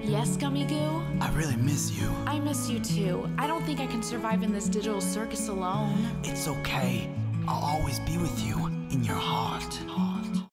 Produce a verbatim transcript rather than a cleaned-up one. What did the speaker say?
Yes, Gummigo? I really miss you. I miss you too. I don't think I can survive in this digital circus alone. It's okay. I'll always be with